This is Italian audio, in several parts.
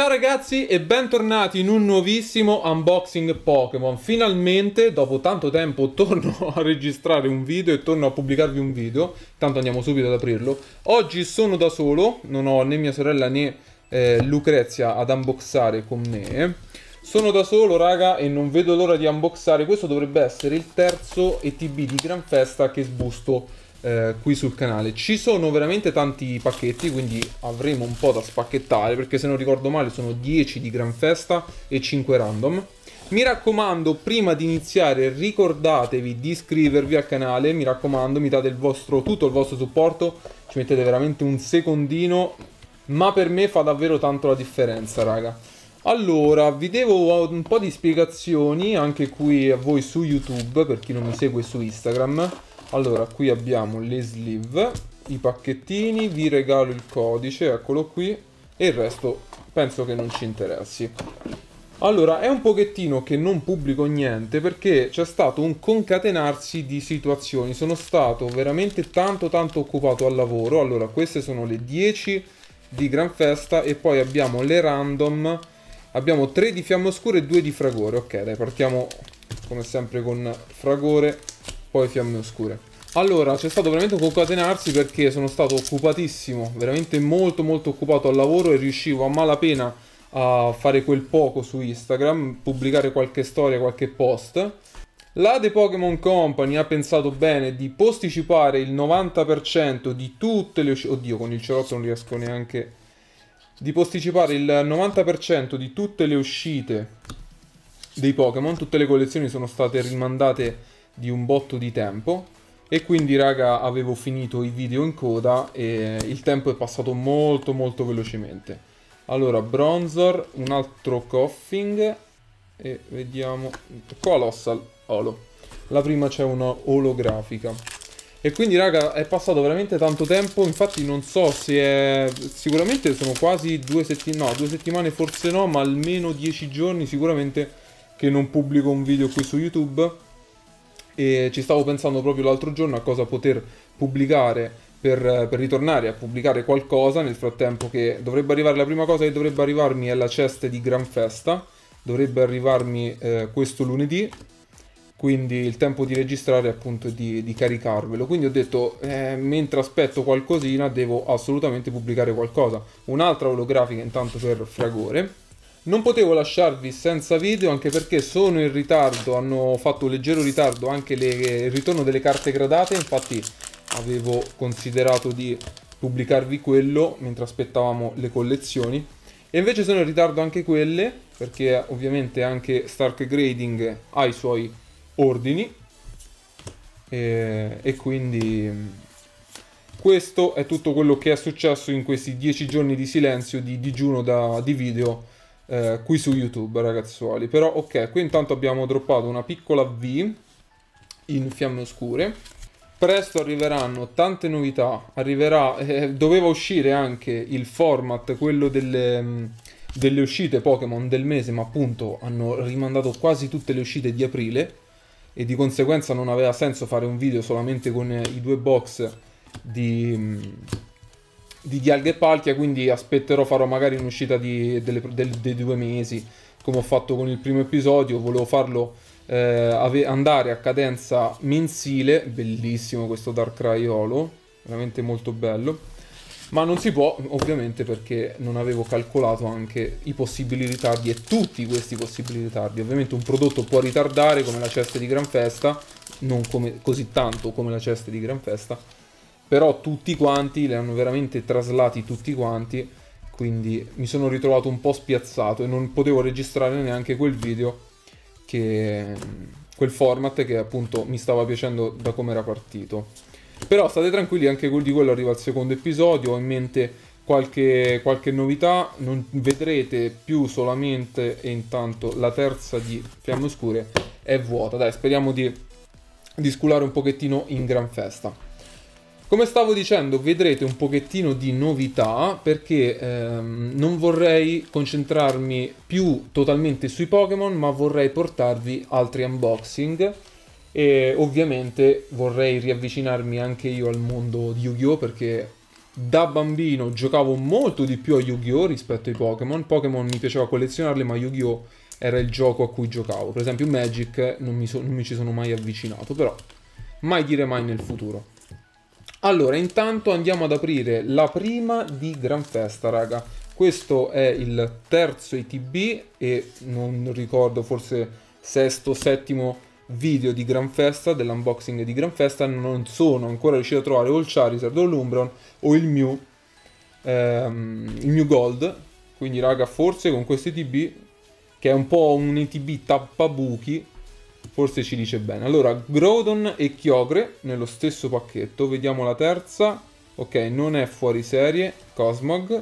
Ciao ragazzi e bentornati in un nuovissimo unboxing Pokémon. Finalmente, dopo tanto tempo, torno a registrare un video e torno a pubblicarvi un video. Tanto andiamo subito ad aprirlo. Oggi sono da solo, non ho né mia sorella né Lucrezia ad unboxare con me. Sono da solo raga e non vedo l'ora di unboxare. Questo dovrebbe essere il terzo ETB di Gran Festa che sbusto qui sul canale. Ci sono veramente tanti pacchetti, quindi avremo un po' da spacchettare, perché se non ricordo male sono 10 di Gran Festa e 5 random. Mi raccomando, prima di iniziare ricordatevi di iscrivervi al canale, mi raccomando, mi date tutto il vostro supporto, ci mettete veramente un secondino, ma per me fa davvero tanto la differenza raga. Allora, vi devo un po' di spiegazioni anche qui a voi su YouTube, per chi non mi segue su Instagram. Allora, qui abbiamo le sleeve, i pacchettini, vi regalo il codice, eccolo qui, e il resto penso che non ci interessi. Allora, è un pochettino che non pubblico niente perché c'è stato un concatenarsi di situazioni, sono stato veramente tanto occupato al lavoro. Allora, queste sono le 10 di Gran Festa e poi abbiamo le random, abbiamo 3 di Fiamme Oscure e 2 di Fragore. Ok, dai, partiamo come sempre con Fragore, poi Fiamme Oscure. Allora, c'è stato veramente un concatenarsi perché sono stato occupatissimo, veramente molto occupato al lavoro e riuscivo a malapena a fare quel poco su Instagram, pubblicare qualche storia, qualche post. La The Pokémon Company ha pensato bene di posticipare il 90% di tutte le uscite. Oddio, con il cerotto non riesco neanche. Di posticipare il 90% di tutte le uscite dei Pokémon, tutte le collezioni sono state rimandate di un botto di tempo e quindi raga avevo finito i video in coda e il tempo è passato molto velocemente. Allora, Bronzor, un altro Koffing e vediamo Colossal Holo. La prima c'è una olografica e quindi raga è passato veramente tanto tempo, infatti non so se è... sicuramente sono quasi 2 settimane, no 2 settimane forse no, ma almeno 10 giorni sicuramente che non pubblico un video qui su YouTube. E ci stavo pensando proprio l'altro giorno a cosa poter pubblicare per ritornare a pubblicare qualcosa. Nel frattempo che dovrebbe arrivare, la prima cosa che dovrebbe arrivarmi è la cesta di Gran Festa, dovrebbe arrivarmi questo lunedì, quindi il tempo di registrare appunto di caricarvelo. Quindi ho detto mentre aspetto qualcosina devo assolutamente pubblicare qualcosa. Un'altra olografica intanto per Fragore. Non potevo lasciarvi senza video anche perché sono in ritardo, hanno fatto un leggero ritardo anche il ritorno delle carte gradate, infatti avevo considerato di pubblicarvi quello mentre aspettavamo le collezioni e invece sono in ritardo anche quelle perché ovviamente anche Stark Grading ha i suoi ordini e quindi questo è tutto quello che è successo in questi 10 giorni di silenzio, di digiuno di video qui su YouTube ragazzuoli. Però ok, qui intanto abbiamo droppato una piccola V in Fiamme Oscure. Presto arriveranno tante novità, doveva uscire anche il format, quello delle uscite Pokémon del mese, ma appunto hanno rimandato quasi tutte le uscite di aprile e di conseguenza non aveva senso fare un video solamente con i 2 box di Dialga e Palkia, quindi aspetterò, farò magari un'uscita dei 2 mesi come ho fatto con il primo episodio. Volevo farlo andare a cadenza mensile. Bellissimo questo Darkrai Holo, veramente molto bello, ma non si può ovviamente perché non avevo calcolato anche i possibili ritardi e tutti questi possibili ritardi. Ovviamente un prodotto può ritardare come la cesta di Gran Festa, non così tanto come la cesta di Gran Festa, però tutti quanti li hanno veramente traslati tutti quanti, quindi mi sono ritrovato un po' spiazzato e non potevo registrare neanche quel video, quel format che appunto mi stava piacendo da come era partito. Però state tranquilli, anche di quello arriva al secondo episodio, ho in mente qualche novità, non vedrete più solamente, e intanto la terza di Fiamme Oscure è vuota. Dai, speriamo di sculare un pochettino in Gran Festa. Come stavo dicendo, vedrete un pochettino di novità perché non vorrei concentrarmi più totalmente sui Pokémon, ma vorrei portarvi altri unboxing e ovviamente vorrei riavvicinarmi anche io al mondo di Yu-Gi-Oh! Perché Da bambino giocavo molto di più a Yu-Gi-Oh! Rispetto ai Pokémon. Pokémon mi piaceva collezionarli, ma Yu-Gi-Oh! Era il gioco a cui giocavo. Per esempio Magic non mi ci sono mai avvicinato, però mai dire mai nel futuro. Allora, intanto andiamo ad aprire la prima di Gran Festa, raga. Questo è il terzo ITB e non ricordo, forse sesto, settimo video di Gran Festa, dell'unboxing di Gran Festa. Non sono ancora riuscito a trovare o il Charizard o l'Umbreon o il Mew Gold. Quindi, raga, forse con questo ITB, che è un po' un ITB tappabuchi, forse ci dice bene. Allora, Groudon e Kyogre nello stesso pacchetto. Vediamo la terza. Ok, non è fuori serie. Cosmog.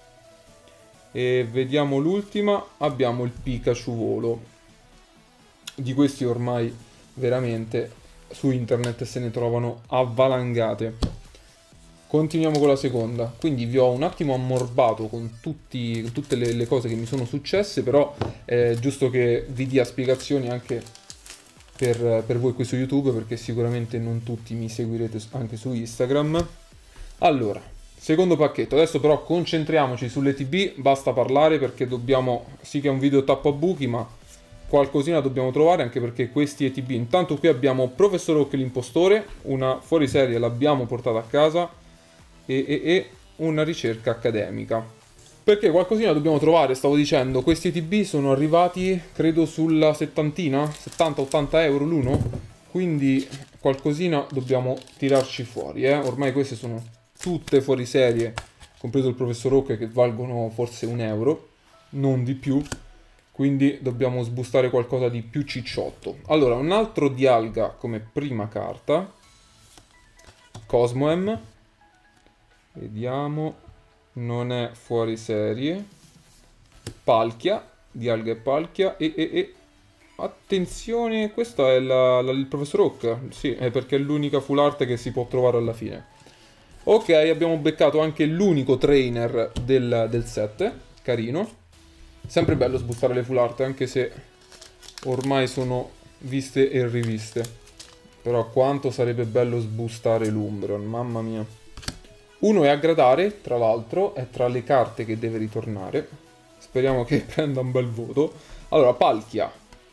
E vediamo l'ultima. Abbiamo il Pikachu volo. Di questi ormai veramente su internet se ne trovano avvalangate. Continuiamo con la seconda. Quindi vi ho un attimo ammorbato con tutte le cose che mi sono successe, però è giusto che vi dia spiegazioni anche per voi qui su YouTube, perché sicuramente non tutti mi seguirete anche su Instagram. Allora, secondo pacchetto. Adesso però concentriamoci sulle TB, basta parlare perché dobbiamo, sì che è un video tappabuchi, ma qualcosina dobbiamo trovare, anche perché questi ETB. Intanto qui abbiamo Professor Oak l'impostore, una fuoriserie l'abbiamo portata a casa e una ricerca accademica. Perché qualcosina dobbiamo trovare, stavo dicendo. Questi TB sono arrivati, credo, sulla settantina, 70-80 euro l'uno, quindi qualcosina dobbiamo tirarci fuori, eh. Ormai queste sono tutte fuori serie, compreso il Professor Oak, che valgono forse un euro, non di più, quindi dobbiamo sbustare qualcosa di più cicciotto. Allora, un altro Dialga come prima carta, Cosmoem, vediamo... Non è fuori serie. Palkia, Dialga e Palkia. E attenzione, questo è il Professor Oak. Sì, è perché è l'unica full art che si può trovare alla fine. Ok, abbiamo beccato anche l'unico trainer del set. Carino. Sempre bello sbuttare le full art, anche se ormai sono viste e riviste. Però quanto sarebbe bello sbustare l'Umbreon, mamma mia. Uno è a gradare, tra l'altro, è tra le carte che deve ritornare. Speriamo che prenda un bel voto. Allora, Palkia.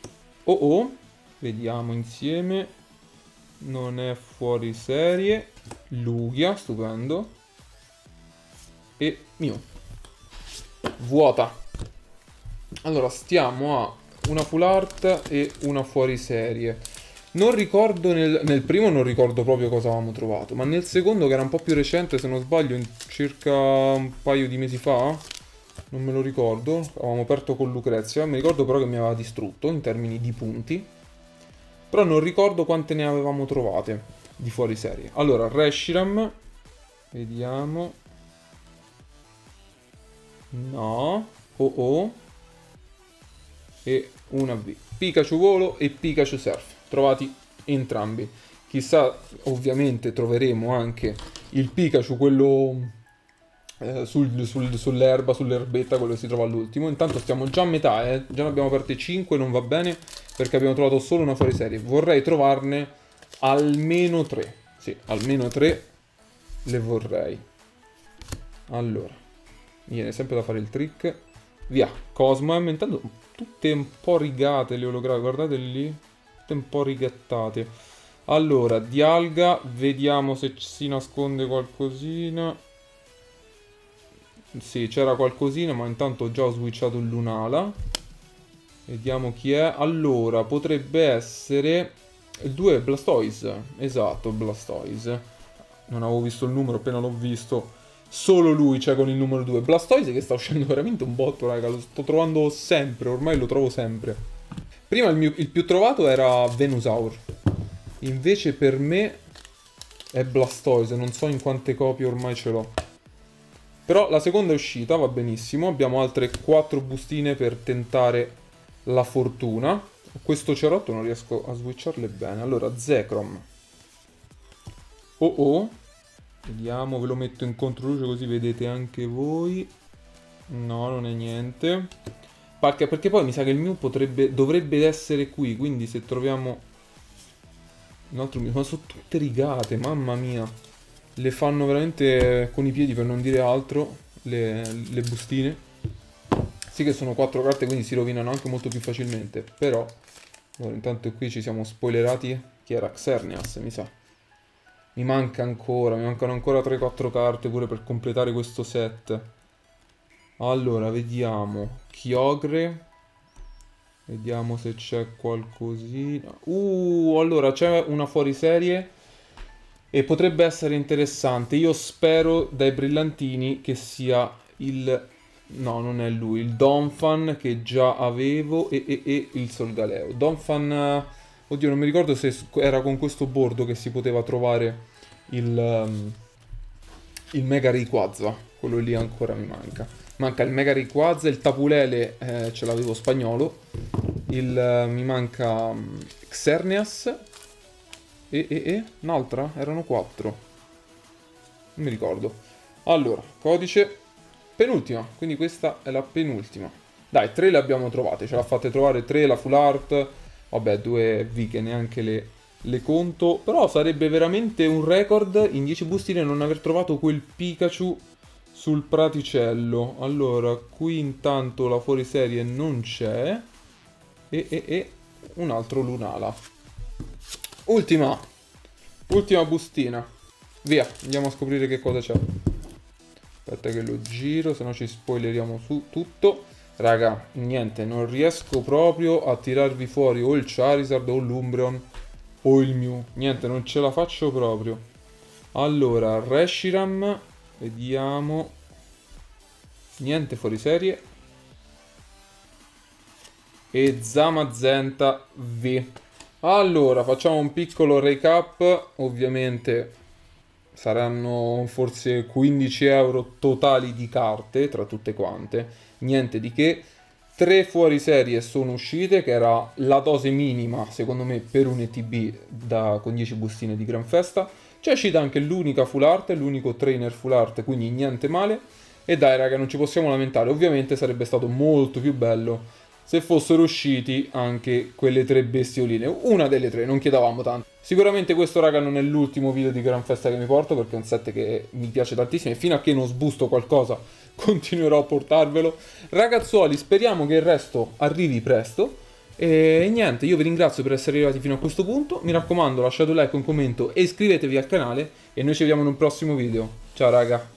Vediamo insieme. Non è fuori serie. Lugia, stupendo. E Mew. Vuota. Allora, stiamo a una full art e una fuori serie. Non ricordo nel primo, non ricordo proprio cosa avevamo trovato, ma nel secondo, che era un po' più recente, se non sbaglio, in circa un paio di mesi fa, non me lo ricordo, avevamo aperto con Lucrezia, mi ricordo però che mi aveva distrutto in termini di punti, però non ricordo quante ne avevamo trovate di fuori serie. Allora, Reshiram, vediamo, no, e una V. Pikachu volo e Pikachu surf, trovati entrambi. Chissà, ovviamente troveremo anche il Pikachu, quello sull'erba, sull'erbetta, quello che si trova all'ultimo. Intanto stiamo già a metà, già ne abbiamo aperte 5, non va bene, perché abbiamo trovato solo una fuoriserie. Vorrei trovarne almeno 3. Sì, almeno 3 le vorrei. Allora, mi viene sempre da fare il trick. Via, Cosmo, intanto tutte un po' rigate le olografiche, guardate lì, tutte un po' rigattate. Allora, Dialga, vediamo se si nasconde qualcosina. Sì, c'era qualcosina, ma intanto già ho switchato il Lunala. Vediamo chi è. Allora, potrebbe essere il 2 Blastoise. Esatto, Blastoise. Non avevo visto il numero, appena l'ho visto. Solo lui c'è con il numero 2. Blastoise che sta uscendo veramente un botto, raga. Lo sto trovando sempre, ormai lo trovo sempre. Prima il più trovato era Venusaur. Invece per me è Blastoise. Non so in quante copie ormai ce l'ho. Però la seconda è uscita, va benissimo. Abbiamo altre 4 bustine per tentare la fortuna. Questo cerotto non riesco a switcharle bene. Allora, Zekrom. Vediamo, ve lo metto in controluce così vedete anche voi. No, non è niente. Perché poi mi sa che il mio dovrebbe essere qui. Quindi se troviamo un altro mio... Ma sono tutte rigate, mamma mia. Le fanno veramente con i piedi, per non dire altro, le bustine. Sì che sono 4 carte, quindi si rovinano anche molto più facilmente. Però, allora, intanto qui ci siamo spoilerati. Chi era? Xerneas, mi sa. Mi mancano ancora 3-4 carte pure per completare questo set. Allora, vediamo. Chiogre. Vediamo se c'è qualcosina. Allora c'è una fuoriserie e potrebbe essere interessante. Io spero dai brillantini che sia il... No, non è lui, il Donphan che già avevo e il Solgaleo. Donphan... Oddio, non mi ricordo se era con questo bordo che si poteva trovare il Mega Rayquaza. Quello lì ancora mi manca. Manca il Mega Rayquaza, il Tapulele ce l'avevo spagnolo. Mi manca Xerneas un'altra? Erano 4. Non mi ricordo. Allora, codice penultima, quindi questa è la penultima. Dai, 3 le abbiamo trovate, ce l'ha fatte trovare 3, la full art. Vabbè, 2 V che neanche le conto. Però sarebbe veramente un record in 10 bustine non aver trovato quel Pikachu sul praticello. Allora, qui intanto la fuoriserie non c'è. E un altro Lunala. Ultima bustina. Via, andiamo a scoprire che cosa c'è. Aspetta che lo giro, se no ci spoileriamo su tutto. Raga, niente, non riesco proprio a tirarvi fuori o il Charizard o l'Umbreon o il Mew. Niente, non ce la faccio proprio. Allora, Reshiram, vediamo. Niente fuori serie. E Zamazenta V. Allora, facciamo un piccolo recap. Ovviamente saranno forse 15 euro totali di carte tra tutte quante. Niente di che. 3 fuoriserie sono uscite, che era la dose minima, secondo me, per un ETB con 10 bustine di Gran Festa. C'è uscita anche l'unica full art, l'unico trainer full art, quindi niente male. E dai raga, non ci possiamo lamentare. Ovviamente sarebbe stato molto più bello se fossero usciti anche quelle 3 bestioline. Una delle 3, non chiedavamo tanto. Sicuramente questo raga non è l'ultimo video di Gran Festa che mi porto, perché è un set che mi piace tantissimo e fino a che non sbusto qualcosa continuerò a portarvelo. Ragazzuoli, speriamo che il resto arrivi presto. E niente, io vi ringrazio per essere arrivati fino a questo punto. Mi raccomando, lasciate un like, un commento e iscrivetevi al canale. E noi ci vediamo in un prossimo video. Ciao raga.